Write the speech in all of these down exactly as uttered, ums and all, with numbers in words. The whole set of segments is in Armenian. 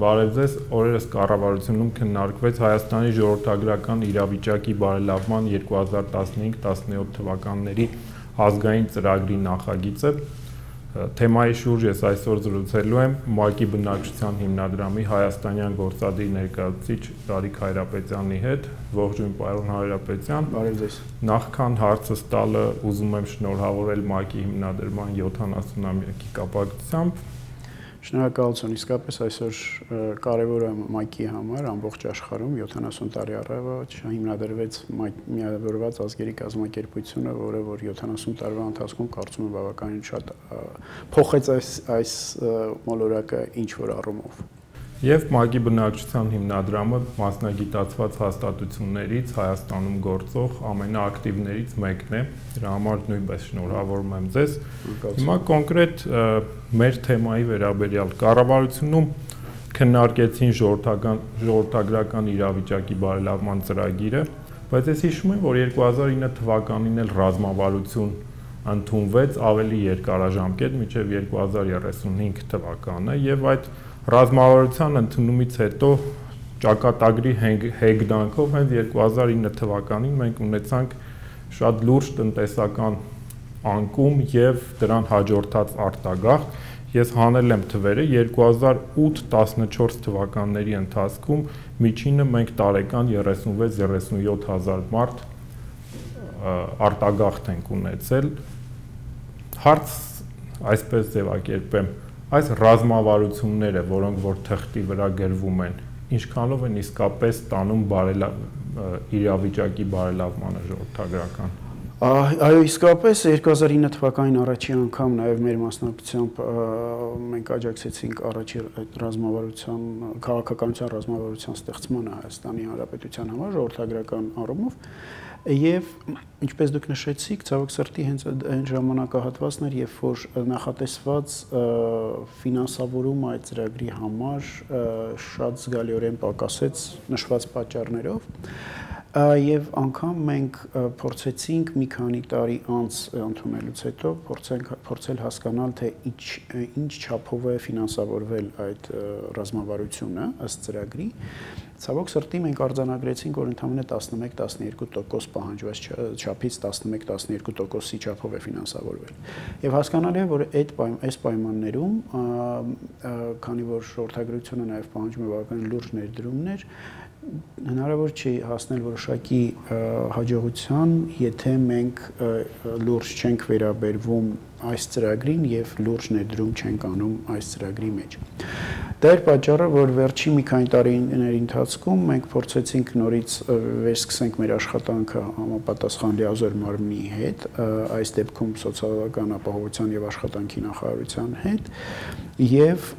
Բարև ձեզ, օրերս կառավարությունում քննարկվեց Հայաստանի ժողովրդագրական իրավիճակի բարելավման երկու հազար տասնհինգ տասնյոթ թվականների ազգային ծրագրի նախագիծը։ Թեմայի շուրջ ես այսօր զրուցելու եմ ՄԱԿ-ի բնակչության հիմնադրամի հայաստանյան գործադիր ներկայացուցիչ Դարիկ Հայրապետյանի հետ։ Ողջույն, պարոն Հայրապետյան։ Բարև ձեզ։ Նախքան հարցս տալը ուզում եմ շնորհավորել ՄԱԿ-ի հիմնադրման յոթանասունամյակի կապակցությամբ։ Շնորհակալություն, իսկապես այսօր կարևոր է ՄԱԿ-ի համար ամբողջ աշխարհում յոթանասուն տարի առաջ հիմնադրվեց միավորված ազգերի կազմակերպությունը, որը որ յոթանասուն տարվա ընթացքում կարծում եմ բավականին շատ փոխեց այս այս մոլորակը ինչ որ առումով։ Եվ ՄԱԿ-ի բնակչության հիմնադրամը մասնագիտացված հաստատություններից Հայաստանում գործող ամենաակտիվներից մեկն է։ Դրա համար նույնպես շնորհավորում եմ ձեզ։ Հիմա կոնկրետ մեր թեմայի վերաբերյալ կառավարությունում քննարկեցին ժողովրդական ժողովրդագրական իրավիճակի բարելավման ծրագիրը, բայց ես հիշում եմ, որ երկու հազար ինը թվականին էլ ռազմավարություն ընդունվեց ավելի երկարաժամկետ, մինչև երկու հազար երեսունհինգ թվականը, եւ այդ ռազմավարության ընդունումից հետո ճակատագրի հեգնանքով հենց երկու հազար ինը թվականին մենք ունեցանք շատ լուրջ տնտեսական անկում եւ դրան հաջորդած արտագաղթ։ Ես հանել եմ թվերը երկու հազար ութ տասնչորս թվականների ընթացքում միջինը մենք տարեկան երեսունվեց երեսունյոթ հազար մարդ արտագաղթ ենք ունեցել։ Հարց այսպես ձևակերպեմ, այս ռազմավարությունները, որոնք որ թղթի վրա գրվում են, ինչքանով են իսկապես տանում իրավիճակի բարելավմանը ժողովրդագրական։ Այո, իսկապես երկու հազար ինը թվականին առաջի անգամ նաև մեր մասնակցությամբ մենք աջակցեցինք առաջի ռազմավարության քաղաքականության ռազմավարության ստեղծմանը Հայաստանի Հանրապետության համար ժողովրդագրական առումով եւ ինչպես դուք նշեցիք, ցավոք սրտի հենց այն ժամանակահատվածն էր, երբ որ նախատեսված ֆինանսավորումը այդ ծրագրի համար շատ զգալիորեն պակասեց նշված պատճառներով։ Եվ անգամ մենք փորձեցինք մի քանի տարի անց ընդունելուց հետո փորձենք փորձել հասկանալ, թե ինչ ինչ չափով է ֆինանսավորվել այդ ռազմավարությունը ըստ ծրագրի։ Ցավոք սրտի մենք արձանագրեցինք, որ ընդամենը տասնմեկ տասնյոթ տոկոս պահանջված չափից տասնմեկ տասնյոթ տոկոսի չափով է ֆինանսավորվել։ Եվ հասկանալի է, որ այդ այս պայմաններում, քանի որ ժողովրդագրությունը նաև պահանջում է բավականին լուրջ ներդրումներ, հնարավոր չի հասնել որոշակի հաջողության, եթե մենք լուրջ չենք վերաբերվում այս ծրագրին եւ լուրջ ներդրում չենք անում այս ծրագրի մեջ։ Դա էր պատճառը, որ վերջի մի քանի տարիների ընթացքում մենք փորձեցինք նորից վերսկսենք մեր աշխատանքը համապատասխան լիազոր մարմնի հետ, այս դեպքում սոցիալական ապահովության եւ աշխատանքի նախարարության հետ, եւ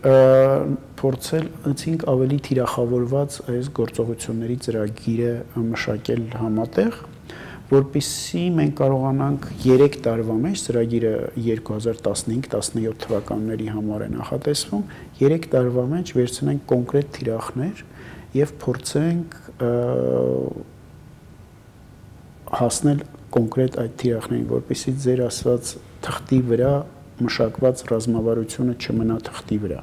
փորձեցինք ավելի թիրախավորված այս գործողությունների ծրագիրը մշակել համատեղ, որպեսզի մենք կարողանանք երեք տարվա մեջ ծրագիրը երկու հազար տասնհինգ տասնյոթ թվականների համար է նախատեսվում, երեք տարվա մեջ վերցնենք կոնկրետ թիրախներ եւ փորձենք հասնել կոնկրետ այդ թիրախներին, որպեսզի ձեր ասված թղթի վրա մշակված ռազմավարությունը չմնա թղթի վրա։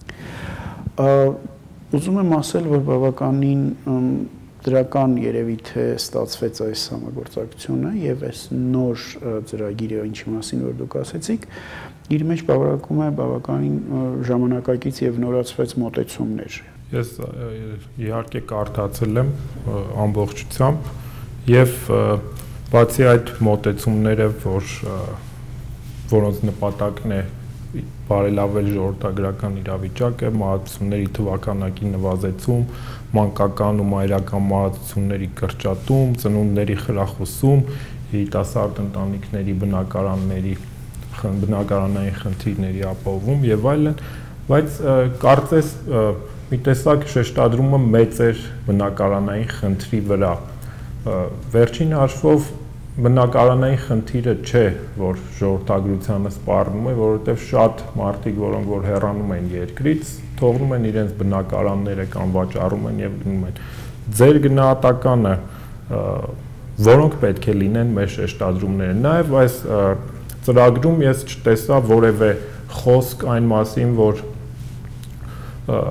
Ուզում եմ ասել, որ բավականին դրական երևի թե ստացվեց այս համագործակցությունը եւ այս նոր ծրագիրը, ինչի մասին որ դուք ասեցիք, իր մեջ բավարարում է բավականին ժամանակակից եւ նորացված մոտեցումներ։ Ես իհարկե կարդացել եմ ամբողջությամբ եւ բացի այդ մոտեցումները, որ որոնց նպատակն է բարելավել ժողովրդագրական իրավիճակը, մահացությունների թվականակի նվազեցում, մանկական ու մայրական մահացությունների կրճատում, ծնունդների խրախուսում, երիտասարդ ընտանիքների բնակարանների բնակարանային խնդիրների ապահովում եւ այլն, բայց կարծես մի տեսակ շեշտադրումը մեծ էր բնակարանային խնդրի վրա։ Վերջին հաշվով բնակարանային խնդիրը չէ, որ ժողովրդագրությանը սպառնում է, որովհետև շատ մարդիկ, որոնք որ հեռանում են երկրից, թողնում են իրենց բնակարանները կամ վաճառում են եւ գնում են։ Ձեր գնահատականը որոնք պետք է լինեն մեր շեշտադրումները։ Նաեւ այս ծրագրում ես չտեսա որևէ խոսք այն մասին, որ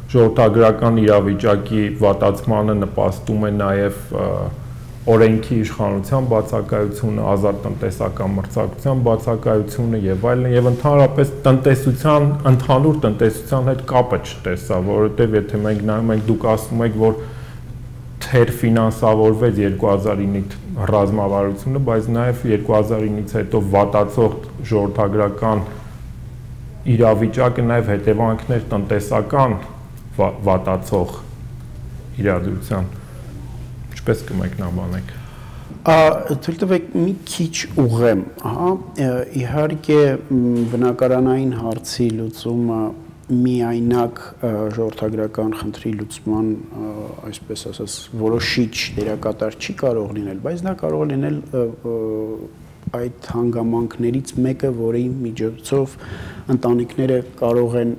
ժողովրդագրական իրավիճակի վատացմանը նպաստում է նաև օրենքի իշխանության բացակայությունը, ազատ տնտեսական մրցակցության բացակայությունը եւ այլն, եւ ընդհանրապես տնտեսության, ընդհանուր տնտեսության հետ կապը չտեսա, որովհետեւ եթե մենք նայում ենք, դուք ասում եք, որ թեր ֆինանսավորվեց երկու հազար ինի ռազմավարությունը, բայց նաեւ երկու հազար ինից հետո վատացող ժողովրդագրական իրավիճակը նաեւ հետևանքներ տնտեսական վատացող իրադրության Ինչպես կմեկնաբանեք։ Թույլ տվեք մի քիչ ուղեմ, ահա, իհարկե բնակարանային հարցի լուծումը միայնակ ժողովրդագրական խնդրի լուծման, այսպես ասած, որոշիչ դերակատար չի կարող լինել, բայց դա կարող է լինել այդ հանգամանքներից մեկը, որի միջոցով ընտանիքները կարող են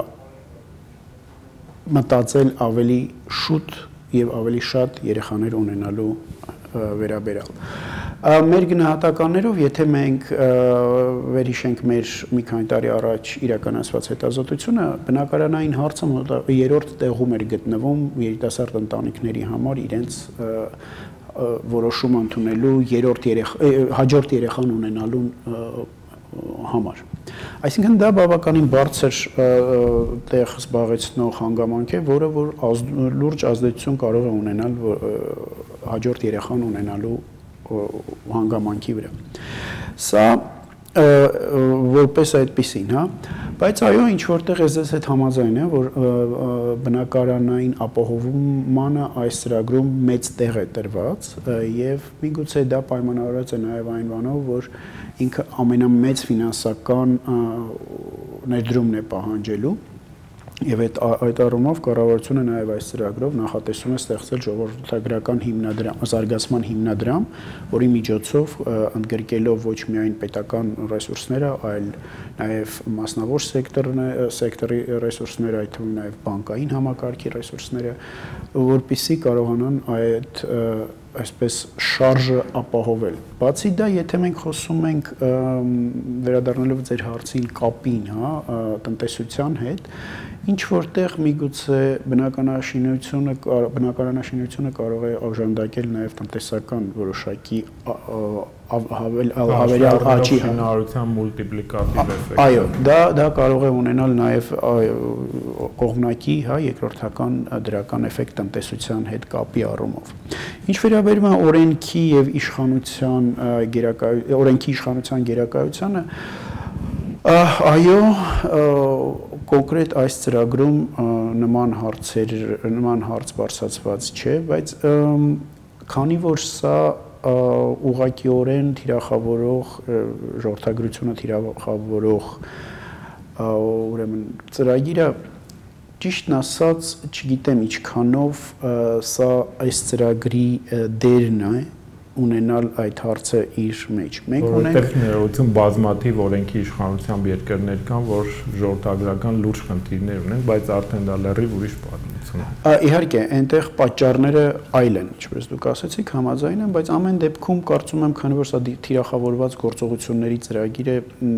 մտածել ավելի շուտ եւ ավելի շատ երեխաներ ունենալու վերաբերյալ։ Մեր գնահատականներով, եթե մենք վերհիշենք մեր մի քանի տարի առաջ իրականացված հետազոտությունը, բնակարանային հարցը երրորդ տեղում էր գտնվում երիտասարդ ընտանիքների համար իրենց որոշում ընդունելու երրորդ երեխա հաջորդ երեխան ունենալու համար։ Այսինքն դա բավականին բարձր տեղ զբաղեցնող հանգամանք է, որը որ լուրջ ազդեցություն կարող է ունենալ հաջորդ երեխան ունենալու հանգամանքի վրա։ Սա որպես այդպեսին, հա, բայց այո, ինչ որտեղ ես ձեզ հետ համաձայն եմ, որ բնակարանային ապահովմանը այս ծրագրում մեծ տեղ է տրված եւ միգուցե դա պայմանավորված է նաեւ այն բանով, որ ինքը ամենամեծ ֆինանսական ներդրումն է պահանջելու եւ այդ այդ առումով կառավարությունը նաեւ այս ծրագրով նախատեսում է ստեղծել ժողովրդագրական հիմնադրամ, զարգացման հիմնադրամ, որի միջոցով ընդգրկելով ոչ միայն պետական ռեսուրսները, այլ նաեւ մասնավոր սեկտորը, սեկտորի ռեսուրսները, այդ թվում նաեւ բանկային համակարգի ռեսուրսները, որպեսզի կարողանան այդ այսպես շարժը ապահովել։ Բացի դա, եթե մենք խոսում ենք վերադառնալով ձեր հարցին կապին, հա, տնտեսության հետ, ինչ որտեղ միգուցե բնականաշինությունը բնականաշինությունը կարող է օժանդակել նաև տնտեսական որոշակի հավելյալ աճի շինարարության մուլտիպլիկատիվ էֆեկտ։ Այո, դա դա կարող է ունենալ նաև կողմնակի, հա, երկրորդական դրական էֆեկտ տնտեսության հետ կապի առումով։ Ինչ վերաբերում է օրենքի եւ իշխանության գերակայ օրենքի իշխանության գերակայությանը, այո, կոնկրետ այս ծրագրում նման հարցեր նման հարց բարձրացված չէ, բայց քանի որ սա ուղղակիորեն թիրախավորող ժողովրդագրությունը թիրախավորող ուրեմն ծրագիրը ճիշտն ասած չգիտեմ ինչքանով սա այս ծրագրի դերն է ունենալ այդ հարցը իր մեջ։ Մենք ունենք ներողություն բազմաթիվ օրենքի իշխանությամբ երկրներ կան, որ ժողովրդագրական լուրջ խնդիրներ ունեն, բայց արդեն դա լրիվ ուրիշ պատմություն է։ Իհարկե, այնտեղ պատճառները այլ են, ինչպես դուք ասացիք, համաձայն եմ, բայց ամեն դեպքում կարծում եմ, քանի որ սա թիրախավորված գործողությունների ծրագիր է,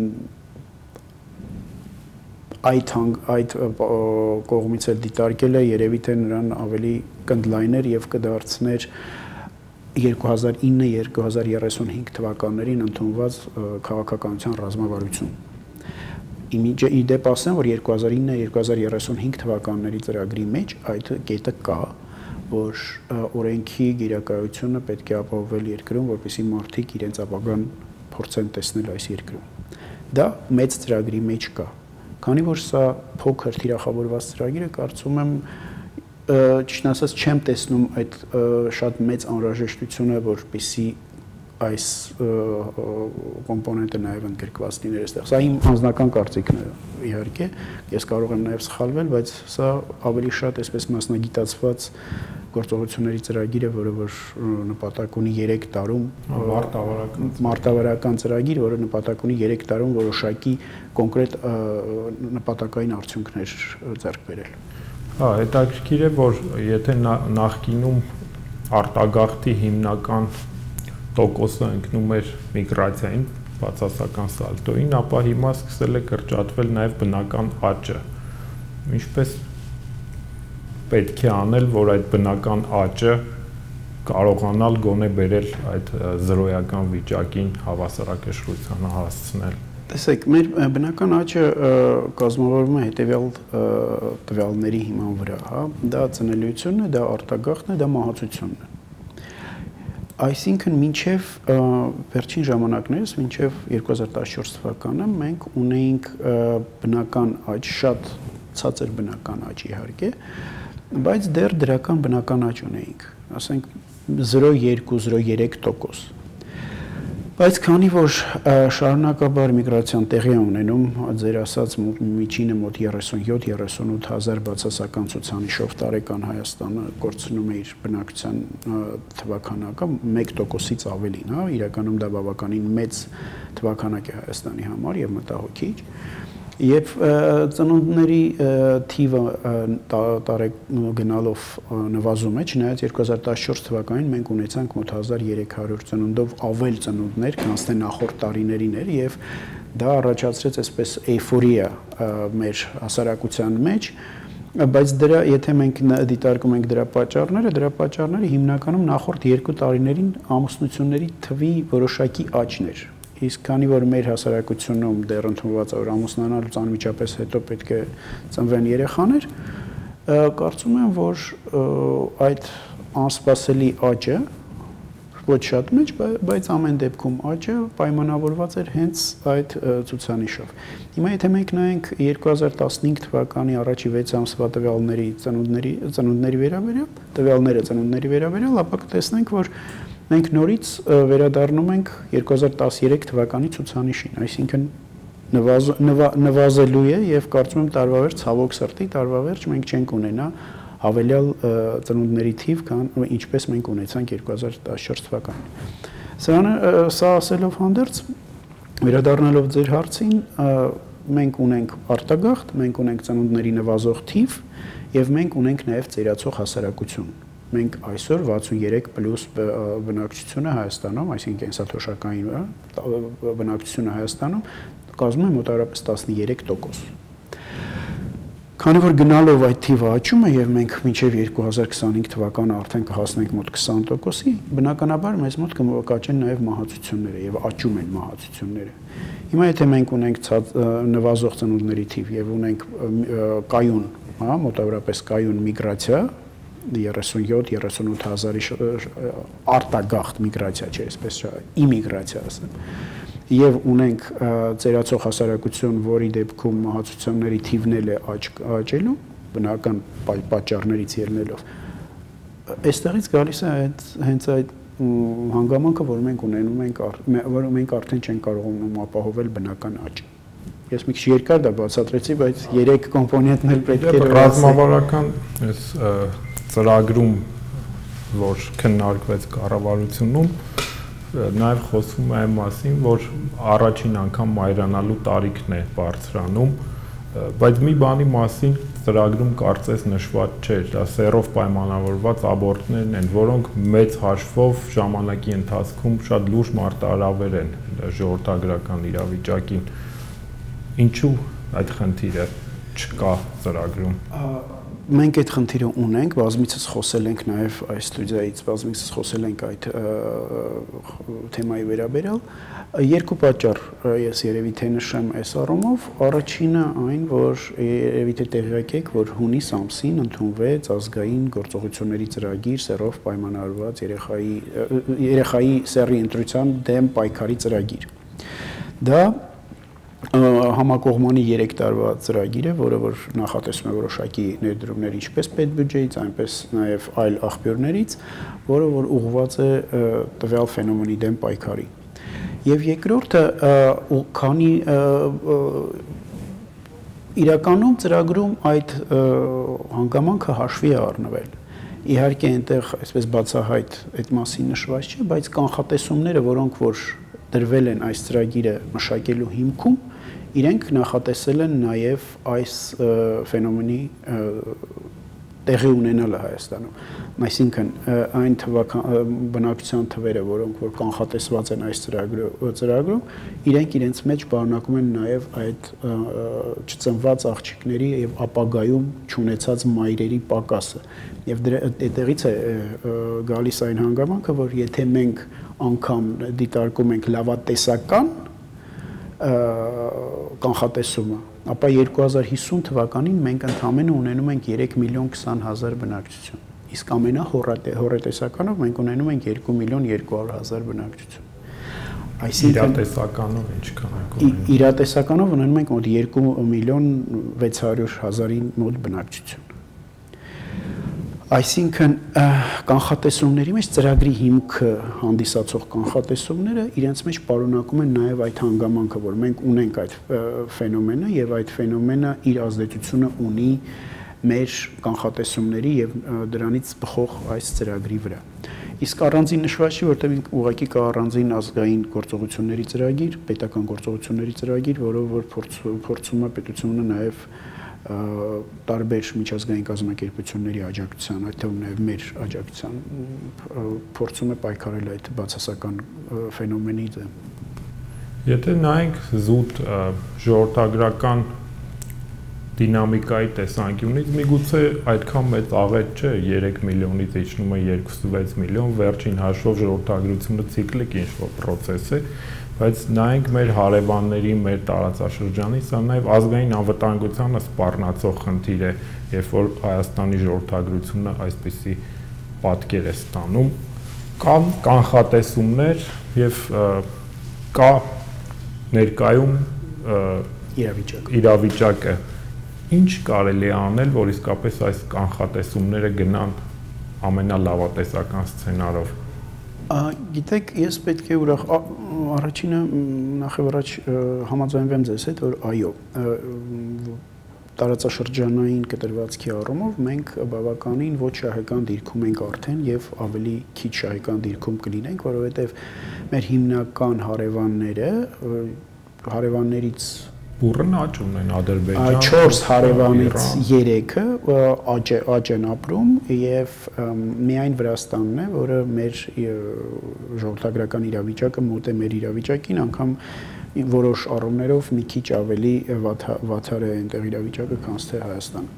այդ այդ կողմից էլ դիտարկել է, երևի թե նրան ավելի կընդլայներ եւ կդարձներ երկու հազար ինը երկու հազար երեսունհինգ թվականներին ընդունված քաղաքականության ռազմավարություն։ Իմիջը ի դեպ ասեմ, որ երկու հազար ինը երկու հազար երեսունհինգ թվականների ծրագրի մեջ այդ կետը կա, որ օրենքի գերակայությունը պետք է ապահովել երկրում, որպեսզի մարդիկ իրենց ապագան փորձեն տեսնել այս երկրում։ Դա մեծ ծրագրի մեջ կա։ Քանի որ սա փոքր թիրախավորված ծրագիր է, կարծում եմ ճիշտ ասած չեմ տեսնում այդ շատ մեծ անհրաժեշտությունը, որպեսզի այս կոմպոնենտը նաև ընդգրկված լիներ այստեղ։ Սա իմ անձնական կարծիքն է, իհարկե, ես կարող եմ նաև սխալվել, բայց սա ավելի շատ այսպես մասնագիտացված գործողությունների ծրագիր է, որը որ նպատակ ունի երեք տարում մարտավարական մարտավարական ծրագիր, որը նպատակ ունի երեք տարում որոշակի կոնկրետ նպատակային արդյունքներ ձեռք բերել։ Հա, հետաքրքիր է, որ եթե նախկինում արտագաղթի հիմնական տոկոսը ընկնում էր միգրացիային, բացասական սալտոին, ապա հիմա սկսել է կրճատվել նաև բնական աճը։ Ինչպես պետք է անել, որ այդ բնական աճը կարողանալ գոնե բերել այդ զրոյական վիճակին հավասարակշռությանը հասցնել։ Տեսեք, մեր բնական աճը կազմավորվում է հետևյալ տվյալների հիման վրա, հա, դա ծնելիությունն է, դա արտագաղթն է, դա մահացությունն է։ Այսինքն մինչև վերջին ժամանակներս, մինչև երկու հազար տասնչորս թվականը մենք ունեինք բնական աճ, շատ ցածր բնական աճ իհարկե, բայց դեռ դրական բնական աճ ունեինք, ասենք զրո կόμμα երկու զրո կόμma երեք տոկոս։ Բայց քանի որ շարունակաբար միգրացիան տեղի է ունենում, ձեր ասած միջինը մոտ երեսունյոթ երեսունութ հազար բացասական ցուցանիշով տարեկան Հայաստանը կորցնում է իր բնակչության թվականակը մեկ տոկոսից ավելին, հա, իրականում դա բավականին մեծ թվականակ է Հայաստանի համար եւ մտահոգիչ։ Եվ ծնունդների թիվը գնալով նվազում է, չնայած երկու հազար տասնչորս թվականին մենք ունեցանք մոտ հազար երեք հարյուր ծնունդով ավել ծնունդներ, քան թե նախորդ տարիներին էր, եւ դա առաջացրեց այսպես էյֆորիա մեր հասարակության մեջ, բայց դրա, եթե մենք դիտարկում ենք դրա պատճառները, դրա պատճառները հիմնականում նախորդ երկու տարիներին ամուսնությունների թվի որոշակի աճն էր։ Իսկ քանի որ մեր հասարակությունում դեռ ընդունված է որ ամուսնանալուց անմիջապես հետո պետք է ծնվեն երեխաներ, կարծում եմ, որ այդ անսպասելի աճը ոչ շատ մեջ, բայց ամեն դեպքում աճը պայմանավորված էր հենց այդ ցուցանիշով։ Հիմա եթե մենք նայենք երկու հազար տասնհինգ թվականի առաջի վեց ամսվա տվյալների ծնունդների ծնունդների վերաբերյալ, տվյալները ծնունդների վերաբերյալ, ապա կտեսնենք, որ մենք նորից վերադառնում ենք երկու հազար տասներեք թվականի ցուցանիշին, այսինքն նվազելու է եւ կարծում եմ տարվա վերջ ցավոք սրտի տարվա վերջ մենք չենք ունենա հավելյալ ծնունդների թիվ, քան ինչպես մենք ունեցանք երկու հազար տասնչորս թվականին։ Սրանը սա ասելով հանդերձ, վերադառնալով ձեր հարցին, մենք ունենք արտագաղթ, մենք ունենք ծնունդների նվազող թիվ եւ մենք ունենք նաեւ ծերացող հասարակություն։ Մենք այսօր վաթսունյոթ պլյուս բնակչությունը Հայաստանում, այսինքն կենսաթոշակային բնակչությունը Հայաստանում կազմում է մոտավորապես տասներեք տոկոս։ Քանի որ գնալով այդ թիվը աճում է եւ մենք մինչեւ երկու հազար քսանհինգ թվականը արդեն կհասնենք մոտ քսան տոկոսի, բնականաբար մեզ մոտ կկաճեն նաեւ մահացությունները եւ աճում են մահացությունները։ Հիմա եթե մենք ունենք նվազող ծնունդների թիվ եւ ունենք կայուն, հա, մոտավորապես կայուն միգրացիա, երեսունյոթ երեսունութ հազարի արտագաղթ միգրացիա չէ, այսպես չէ, իմիգրացիա ասեմ։ Եվ ունենք ծերացող հասարակություն, որի դեպքում մահացությունների թիվն էլ է աճելու, բնական պատճառներից ելնելով։ Այստեղից գալիս է հենց այդ հանգամանքը, որ մենք ունենում ենք, որ մենք արդեն չենք կարողանում ապահովել բնական աճ։ Ես մի քիչ երկար դա բացատրեցի, բայց երեք կոմպոնենտն էլ պետք է ռազմավարական այս ծրագրում, որ քննարկվեց կառավարությունում, նաև խոսվում է այն մասին, որ առաջին անգամ մայրանալու տարիքն է բարձրանում, բայց մի բանի մասին ծրագրում կարծես նշված չէր, դա սեռով պայմանավորված աբորտներն են, որոնք մեծ հաշվով ժամանակի ընթացքում շատ լուրջ մարտահրավեր են ժողովրդագրական իրավիճակին։ Ինչու այդ խնդիրը չկա ծրագրում։ Մենք այդ խնդիրը ունենք, բազմիցս խոսել ենք նաև այս ստուդիայից, բազմիցս խոսել ենք այդ թեմայի վերաբերյալ։ Երկու պատճառ ես երևի թե նշեմ այս առումով, առաջինը այն, որ երևի թե տեղյակ եք, որ հունիս ամսին ընդունվեց ազգային գործողությունների ծրագիր, սեռով պայմանավորված երեխայի երեխայի սեռի ընտրության դեմ պայքարի ծրագիր։ Դա համակողմանի երեք տարվա ծրագիր է, որը որ նախատեսում է որոշակի ներդրումներ ինչպես պետբյուջեից, այնպես նաև այլ աղբյուրներից, որը որ ուղղված է տվյալ ֆենոմենի դեմ պայքարի։ Եվ երկրորդը, քանի իրականում ծրագրում այդ հանգամանքը հաշվի է առնվել։ Իհարկե այնտեղ այսպես բացահայտ այդ մասին նշված չէ, բայց կանխատեսումները, որոնք որ դրվել են այս ծրագիրը մշակելու հիմքում, իրենք նախատեսել են նաև այս ֆենոմենի տեղի ունենալը Հայաստանում։ Այսինքն այն բնակչության թվերը, որոնք որ կանխատեսված են այս ծրագրում, իրենք իրենց մեջ պարունակում են նաև այդ չծնված աղջիկների եւ ապագայում չունեցած մայրերի պակասը։ Եվ այդտեղից է գալիս այն հանգամանքը, որ եթե մենք անգամ դիտարկում ենք լավատեսական կանխատեսումը, ապա երկու հազար հիսուն թվականին մենք ընդամենը ունենում ենք երեք միլիոն քսան հազար բնակչություն, իսկ ամենահոռետեսականով մենք ունենում ենք երկու միլիոն երկու հարյուր հազար բնակչություն։ Այսինքն իրատեսականով ինչքան ենք ունենում։ Իրատեսականով ունենում ենք մոտ երկու միլիոն վեց հարյուր հազարի մոտ բնակչություն։ Այսինքն կանխատեսումների մեջ ծրագրի հիմքը հանդիսացող կանխատեսումները իրենց մեջ պարունակում են նաև այդ հանգամանքը, որ մենք ունենք այդ ֆենոմենը եւ այդ ֆենոմենը իր ազդեցությունը ունի մեր կանխատեսումների եւ դրանից բխող այս ծրագրի վրա։ Իսկ առանձին նշված չի, որտեղ ուղղակի կա առանձին ազգային գործողությունների ծրագիր, պետական գործողությունների ծրագիր, որով որ փորձում է պետությունը նաև տարբեր միջազգային կազմակերպությունների աջակցության, այդ թվում նաև մեր աջակցության փորձում է պայքարել այդ բացասական ֆենոմենի դեմ։ Եթե նայենք զուտ ժողովրդագրական դինամիկայի տեսանկյունից, միգուցե այդքան մեծ աղետ չէ, երեք միլիոնից իջնում է երկուսուվեց միլիոն, վերջին հաշվով ժողովրդագրությունը ցիկլիկ ինչ-որ պրոցես է, բայց նայենք մեր հարևանների, մեր տարածաշրջանի, սա նաև ազգային անվտանգությանը սպառնացող խնդիր է, երբ որ Հայաստանի ժողովրդագրությունը այսպիսի պատկեր է ստանում, կան կանխատեսումներ եւ կա ներկայում իրավիճակը, ինչ կարելի է անել, որ իսկապես այս կանխատեսումները գնան ամենալավատեսական սցենարով։ Գիտեք, ես պետք է ուրախ առաջինը նախևառաջ համաձայնվեմ ձեզ հետ, որ այո, տարածաշրջանային կտրվածքի առումով մենք բավականին ոչ շահեկան դիրքում ենք արդեն եւ ավելի քիչ շահեկան դիրքում կլինենք, որովհետեւ մեր հիմնական հարևանները հարևաններից բուրըն աճ ունեն Ադրբեջան, չորս հարևանից երեքը աճ են ապրում եւ միայն Վրաստանն է, որը մեր ժողովրդագրական իրավիճակը մոտ է մեր իրավիճակին, անգամ որոշ առումներով մի քիչ ավելի վատար է այնտեղ իրավիճակը, քան թե Հայաստանը։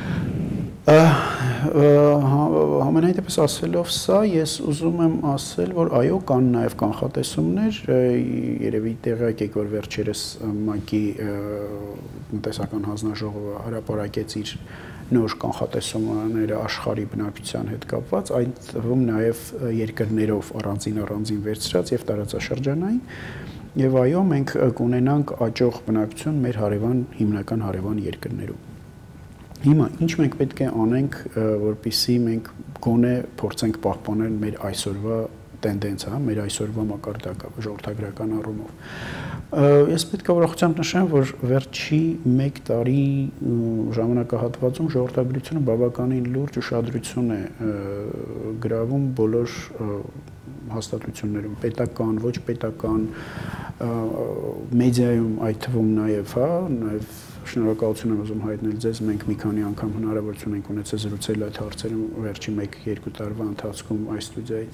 Համենայնդեպս ասելով սա, ես ուզում եմ ասել, որ այո, կան նաև կանխատեսումներ, երևի տեղյակ եք, որ վերջերս ՄԱԿ-ի տնտեսական հանձնաժողովը հրապարակեց իր նոր կանխատեսումները աշխարհի բնակչության հետ կապված, այն թվում նաև երկրներով առանձին առանձին վերցրած եւ տարածաշրջանային, եւ այո, մենք կունենանք աճող բնակչություն մեր հարևան հիմնական հարևան երկրներում։ Հիմա ինչ մենք պետք է անենք, որպեսզի մենք գոնե փորձենք պահպանել մեր այսօրվա տենդենսը, մեր այսօրվա մակարդակը ժողովրդագրական առումով։ Ես պետք է ուրախությամբ նշեմ, որ վերջի մեկ տարի ժամանակահատվածում ժողովրդագրությունը բավականին լուրջ ուշադրություն է գրավում բոլոր հաստատություններում, պետական, ոչ պետական, մեդիայում այդ թվում նաև, հա, նաև շնորհակալություն եմ ուզում հայտնել ձեզ, մենք մի քանի անգամ հնարավորություն ենք ունեցել զրուցել այդ հարցերում վերջի մեկ-երկու տարվա ընթացքում այս ստուդիայից։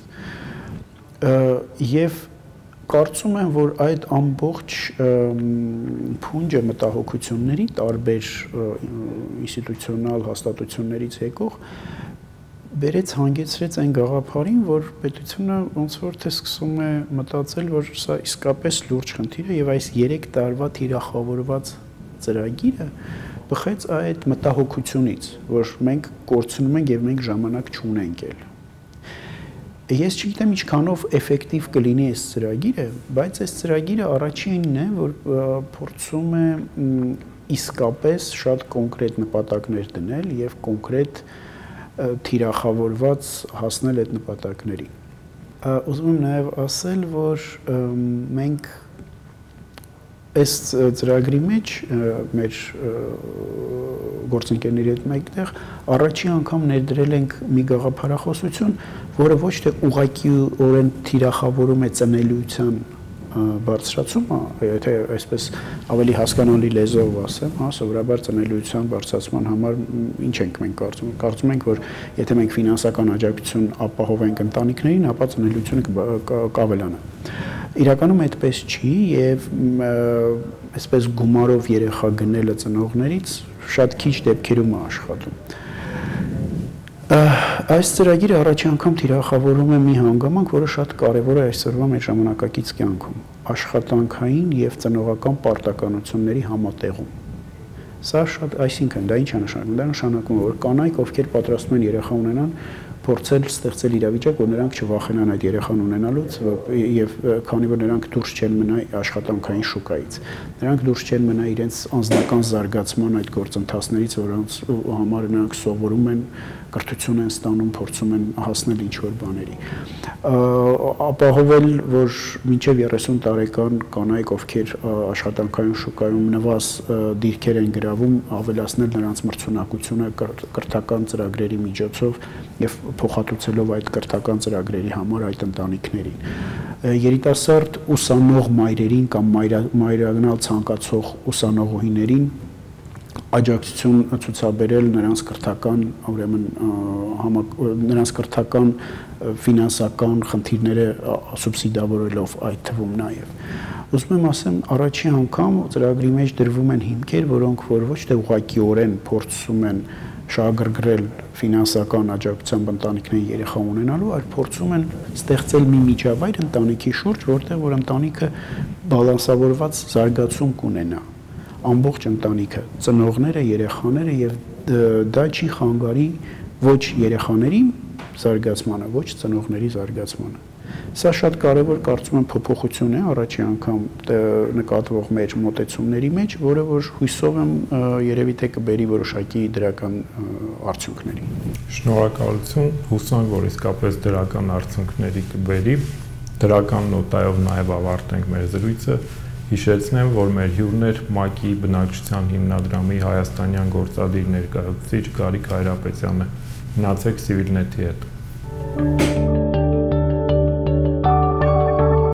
Եվ կարծում եմ, որ այդ ամբողջ փունջը մտահոգությունների տարբեր ինստիտուցիոնալ հաստատություններից եկող բերեց հանգեցրեց այն գաղափարին, որ պետությունը ոնց որ թե սկսում է մտածել, որ սա իսկապես լուրջ խնդիր է եւ այս երեք տարվա թիրախավորված ծրագիրը բխեց այդ մտահոգությունից, որ մենք կորցնում ենք եւ մենք ժամանակ չունենք էլ։ Ես չգիտեմ ինչքանով էֆեկտիվ կլինի այս ծրագիրը, բայց այս ծրագիրը առաջինն է, որ փորձում է իսկապես շատ կոնկրետ նպատակներ դնել եւ կոնկրետ թիրախավորված հասնել այդ նպատակներին։ Ուզում եմ նաև ասել, որ մենք այս ծրագրի մեջ մեր գործընկերների հետ մեկտեղ առաջին անգամ ներդրել ենք մի գաղափարախոսություն, որը ոչ թե ուղղակիորեն թիրախավորում է ծնելիության բարձրացումը, եթե այսպես ավելի հասկանալի լեզվով ասեմ, հա, սովորաբար ծնելիության բարձրացման համար ինչ ենք մենք կարծում։ Կարծում ենք, որ եթե մենք ֆինանսական աջակցություն ապահովենք ընտանիքներին, ապա ծնելիությունը կավելանա։ Իրականում այդպես չի եւ այսպես գումարով երեխա գնելը ծնողներից շատ քիչ դեպքերում է աշխատում։ Այս ծրագիրը առաջի անգամ թիրախավորում է մի հանգամանք, որը շատ կարևոր է այսօրվա մեր ժամանակակից կյանքում՝ աշխատանքային եւ ծնողական պարտականությունների համատեղում։ Սա շատ, այսինքն դա ինչ է նշանակում։ Դա նշանակում է, որ կանայք, ովքեր պատրաստվում են երեխա ունենան, փորձել ստեղծել իրավիճակ, որ նրանք չվախենան այդ երեխան ունենալուց եւ քանի որ նրանք դուրս չեն մնա աշխատանքային շուկայից։ Նրանք դուրս չեն մնա իրենց անձնական զարգացման այդ գործընթացներից, որոնց համար նրանք սովորում են, կրթություն են ստանում, փորձում են հասնել ինչ-որ բաների։ Ապահովել, որ մինչև երեսուն տարեկան կանայք, ովքեր աշխատանքային շուկայում նվազ դիրքեր են գրավում, ավելացնել նրանց մրցունակությունը կրթական ծրագրերի միջոցով եւ փոխհատուցելով այդ կրթական ծրագրերի համար այդ ընտանիքներին։ Երիտասարդ ուսանող մայրերին կամ մայրանալ ցանկացող ուսանողուհիներին աջակցություն ցուցաբերել նրանց կրթական, ուրեմն նրանց կրթական ֆինանսական խնդիրները սուբսիդավորելով այդ թվում նաև։ Ուզում եմ ասեմ, առաջի անգամ ծրագրի մեջ դրվում են հիմքեր, որոնք որ ոչ թե ուղղակիորեն փորձում են շահագրգռել ֆինանսական աջակցությամբ ընտանիքների երեխա ունենալու, այլ փորձում են ստեղծել մի միջավայր ընտանիքի շուրջ, որտեղ որ ընտանիքը բալանսավորված զարգացում կունենա, ամբողջ ընտանիքը, ծնողները, երեխաները, եւ դա չի խանգարի ոչ երեխաների զարգացմանը, ոչ ծնողների զարգացմանը։ Սա շատ կարևոր կարծում եմ փոփոխություն է առաջի անգամ նկատվող մեր մոտեցումների մեջ, որը որ հույսով եմ երևի թե կբերի որոշակի դրական արդյունքների։ Շնորհակալություն, հուսանք, որ իսկապես դրական արդյունքների կբերի։ Դրական նոտայով նաև ավարտենք մեր զրույցը։ Հիշեցնեմ, որ մեր հյուրն էր ՄԱԿ-ի բնակչության հիմնադրամի հայաստանյան գործադիր ներկայացուցիչ Գարիկ Հայրապետյանը։ Մնացեք Civilnet-ի հետ։